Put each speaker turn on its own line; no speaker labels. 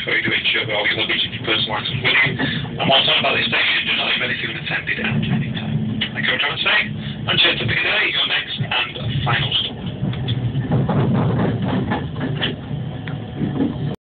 before you do it, shove all your luggage and your personal items with you. And once on by the station, do not leave anything unattended at any time. Like I was trying to say, and check